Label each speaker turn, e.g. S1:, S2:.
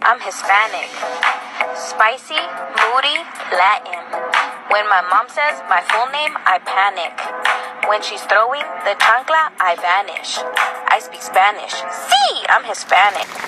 S1: I'm Hispanic. Spicy, moody, Latin. When my mom says my full name, I panic. When she's throwing the chancla, I vanish. I speak Spanish. Sí, I'm Hispanic.